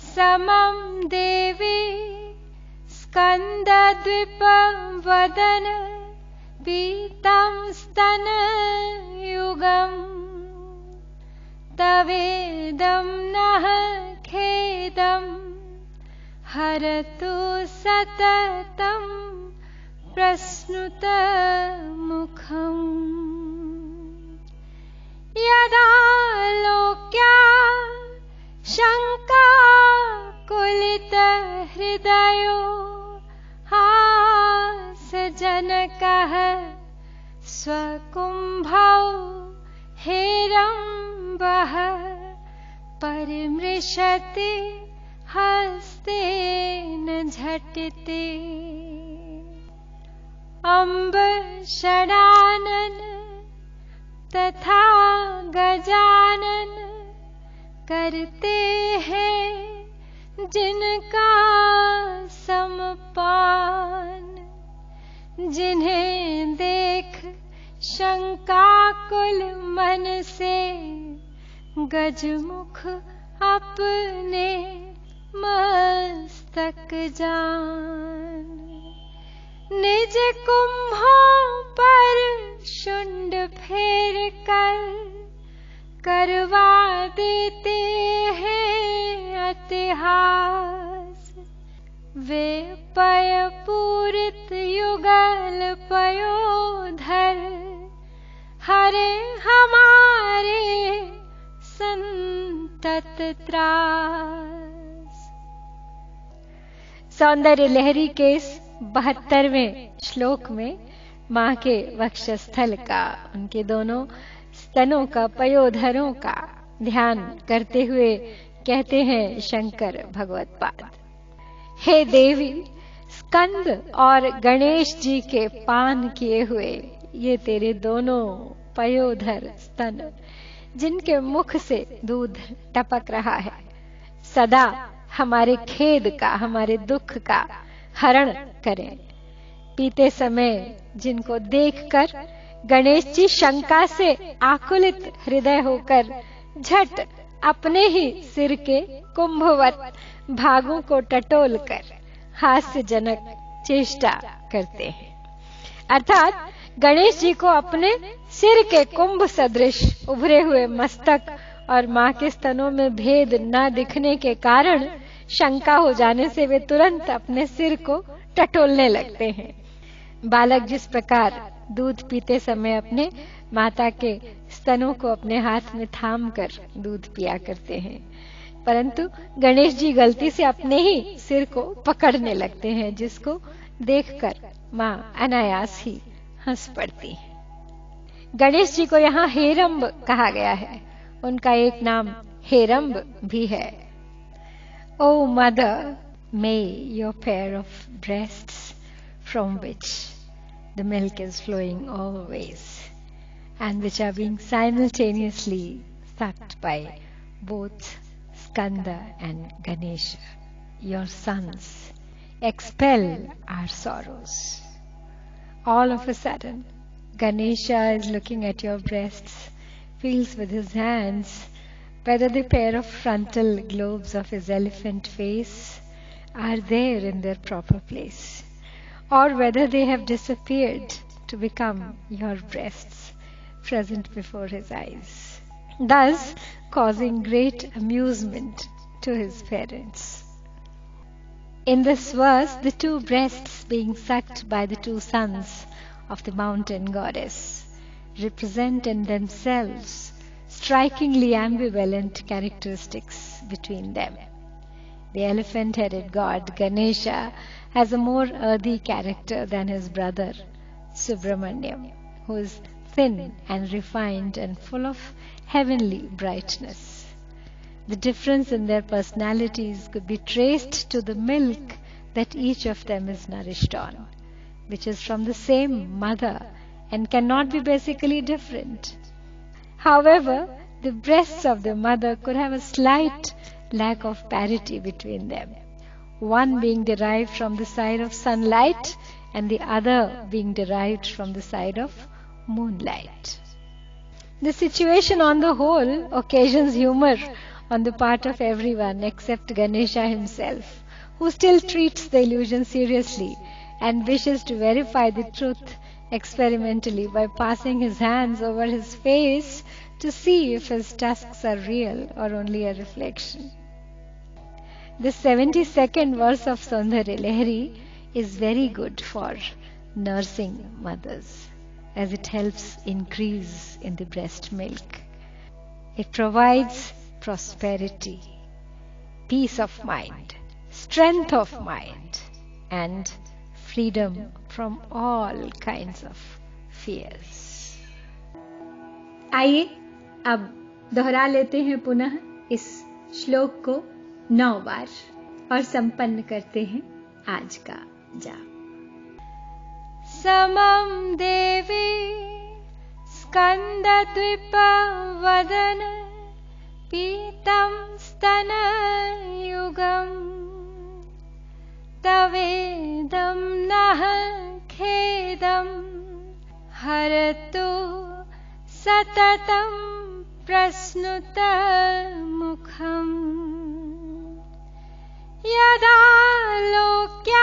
समं देवी स्कन्दद्विपवदन पीतं स्तनयुगम् तवेदं नः खेदं हरतु सततं प्रस्नुतमुखम् यदा लोक्या शङ्काकुलितहृदयो हासजनकः स्वकुम्भौ हेरम्बः परिमृशति हस्तेन झटिति अम्ब षडानन तथा गजानन करते हैं जिनका समपान जिन्हें देख शंकाकुल मन से गजमुख अपने मस्तक जान निज कुंभों पर शुंड फेर कर करवा देते हैं अतिहास वे पय पूरित युगल पयोधर हरे हमारे संतत त्रास। सौंदर्य लहरी के इस 72वें श्लोक में माँ के वक्षस्थल का, उनके दोनों स्तनों का, पयोधरों का ध्यान करते हुए कहते हैं शंकर भगवत्पाद, हे देवी, स्कंद और गणेश जी के पान किए हुए ये तेरे दोनों पयोधर स्तन, जिनके मुख से दूध टपक रहा है, सदा हमारे खेद का, हमारे दुख का हरण करें। पीते समय जिनको देखकर गणेश जी शंका से आकुलित हृदय होकर झट अपने ही सिर के कुंभवत भागों को टटोल कर हास्यजनक चेष्टा करते हैं। अर्थात गणेश जी को अपने सिर के कुंभ सदृश उभरे हुए मस्तक और मां के स्तनों में भेद न दिखने के कारण शंका हो जाने से वे तुरंत अपने सिर को टटोलने लगते हैं। बालक जिस प्रकार दूध पीते समय अपने माता के स्तनों को अपने हाथ में थाम कर दूध पिया करते हैं, परंतु गणेश जी गलती से अपने ही सिर को पकड़ने लगते हैं, जिसको देखकर मां अनायास ही हंस पड़ती है। गणेश जी को यहाँ हेरंब कहा गया है, उनका एक नाम हेरंब भी है। O mother, may your pair of breasts from which the milk is flowing always and which are being simultaneously sucked by both Skanda and Ganesha, your sons, expel our sorrows. All of a sudden, Ganesha is looking at your breasts, feels with his hands whether the pair of frontal globes of his elephant face are there in their proper place, or whether they have disappeared to become your breasts present before his eyes, thus causing great amusement to his parents. In this verse, the two breasts being sucked by the two sons of the mountain goddess represent in themselves strikingly ambivalent characteristics between them. The elephant-headed god Ganesha has a more earthy character than his brother Subramanyam, who is thin and refined and full of heavenly brightness. The difference in their personalities could be traced to the milk that each of them is nourished on, which is from the same mother and cannot be basically different. However, the breasts of the mother could have a slight lack of parity between them, one being derived from the side of sunlight and the other being derived from the side of moonlight. The situation on the whole occasions humor on the part of everyone except Ganesha himself, who still treats the illusion seriously and wishes to verify the truth experimentally by passing his hands over his face to see if his tusks are real or only a reflection. The 72nd verse of Saundarya Lahari is very good for nursing mothers, as it helps increase in the breast milk. It provides prosperity, peace of mind, strength of mind, and freedom from all kinds of fears. आइए अब दोहरा लेते हैं पुनः इस श्लोक को 9 बार और संपन्न करते हैं आज का जाप। समं देवी स्कंदद्वीप वदन पीतं स्तनयुगं तवेदं नः खेदं हरतु सततं प्रश्नुत मुखम् यदा लोक्या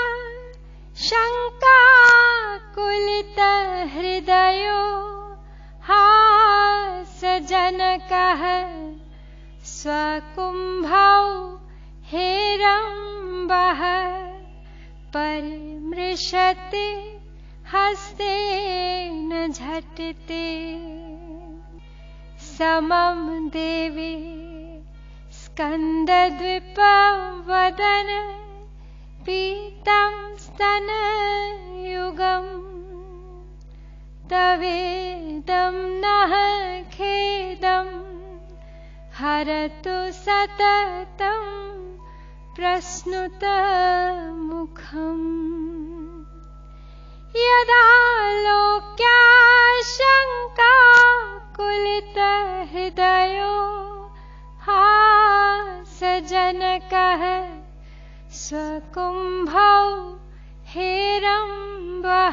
शङ्काकुलित हृदयो हासजनकः स्वकुम्भौ हेरम्बः परिमृशति हस्तेन झटिति समं देवी स्कंदद्वीपवदन पीतं स्तनयुगं तवेदं नः खेदं हरतु सततं प्रश्नुत मुखम् यदा लोक्या शङ्काकुलित हृदयो हासजनकः स्वकुम्भौ हेरम्बः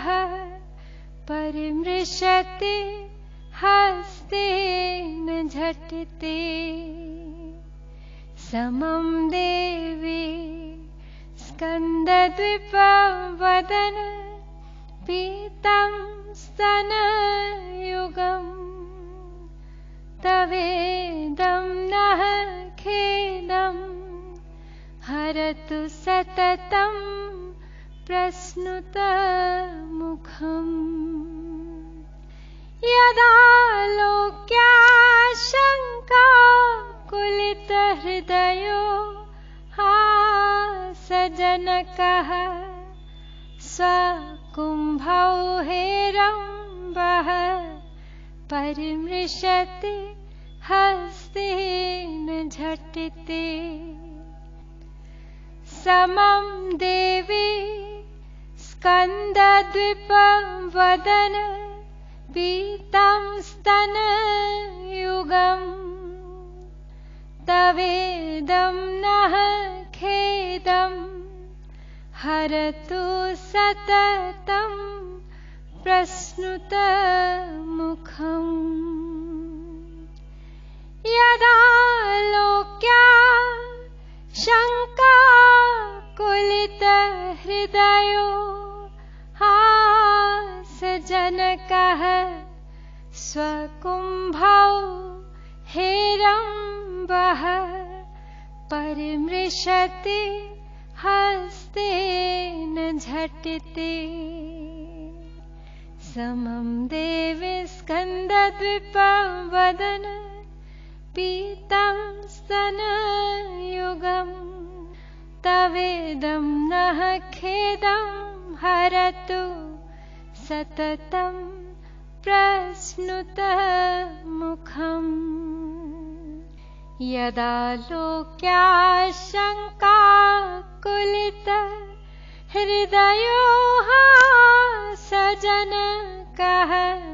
परिमृशति हस्तेन झटिति समं देवी स्कंदद्वीपवदन पीतं स्तनयुगं तवेदं नः खेदं हरतु सततं प्रश्नुत मुखम् यदा लोक्या शङ्काकुलित हृदयो हासजनकः स्वकुम्भौ हेरम्बः परिमृशति हस्तेन झटिति समं देवी स्कंदद्वीपवदन पीतं स्तनयुगं तवेदं नः खेदं हरतु सततं प्रश्नुत मुखम् यदा लोक्या शङ्काकुलित हृदयो हासजनकः स्वकुम्भौ हेरम्बः परिमृशति हस्तेन झटिति समं देवी स्कंदद्वीपवदन पीतं स्तनयुगं तवेदं नः खेदं हरतु सततं प्रश्नुत मुखम् यदा लोक्या शङ्काकुलित हृदयो हासजनकः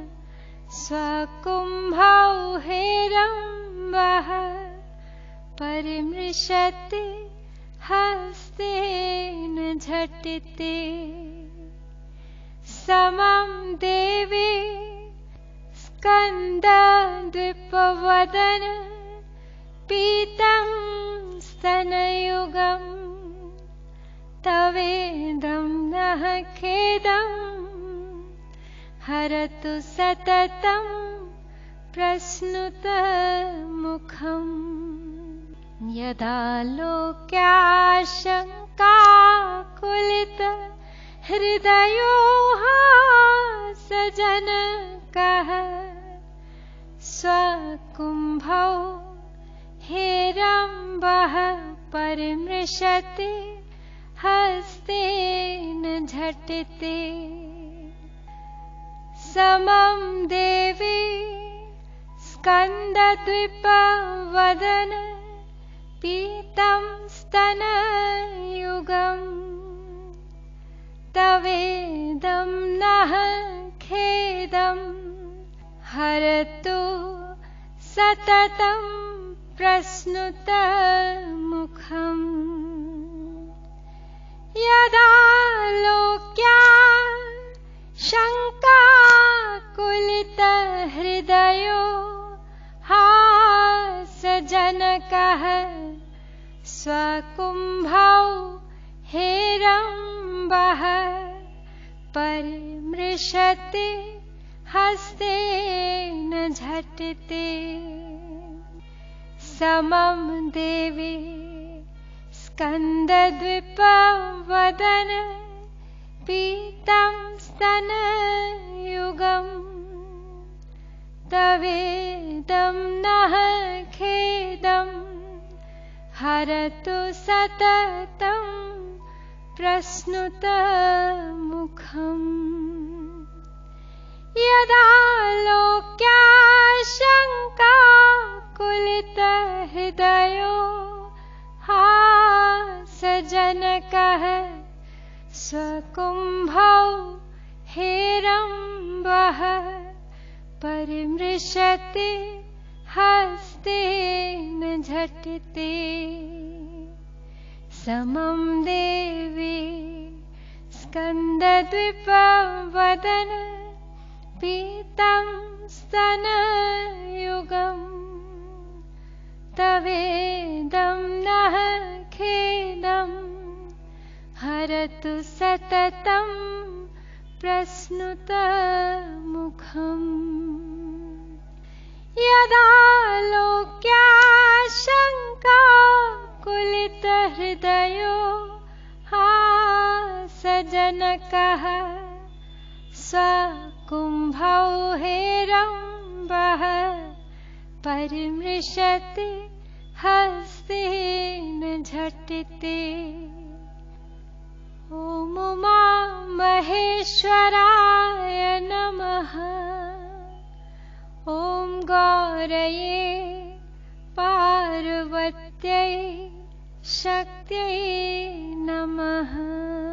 स्वकुम्भौ हेरम्बः परिमृशति हस्तेन झटिति समं देवी स्कंदद्वीपवदन पीतं स्तनयुगम् तवेदं नः खेदं हरतु सततं प्रश्नुतमुखम् यदा लोक्याशङ्काकुलित हृदयो सजनकः स्वकुम्भौ हेरम्बः परिमृशति हस्तेन झटिति समं देवी स्कन्दद्विपवदन पीतं स्तनयुगम् तवेदं नः खेदं हरतु सततं प्रश्नुतमुखम् यदा लोक्या शङ्काकुलितहृदयो सजनकः स्वकुम्भौ हेरम्बः परिमृशति हस्तेन झटिति समं देवी स्कन्दद्विपवदन पीतं स्तनयुगम् तवेदं नः खेदं हरतु सततं प्रश्नुतमुखम् यदा लोक्याशङ्काकुलितहृदयो सजनकः स्वकुम्भौ हेरम्बः परिमृशति हस्तेन झटिति समं देवी स्कन्दद्विपवदन पीतं स्तनयुगम् तवेदं नः खेदं हरतु सततं प्रश्नुतमुखम् यदा लोक्याशङ्काकुलितहृदयो सजनकः स्वकुम्भौ हेरम्बः परिमृशति हस्तेन झटिति ॐ उमा महेश्वराय नमः ॐ गौरये पार्वत्यै शक्त्यै नमः।